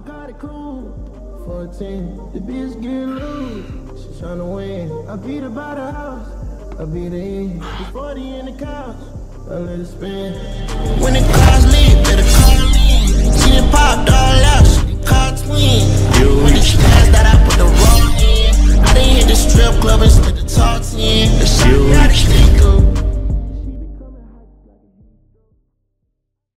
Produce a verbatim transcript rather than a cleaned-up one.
got it cool. fourteen, the bitch get loose. She tryna win. I beat her by the house. I beat her in. It's forty in the couch. I let it spin. When the cars leave, better call me. She done popped all out. She done called twin. When she passed that, I put the roll in. I done hit the strip club and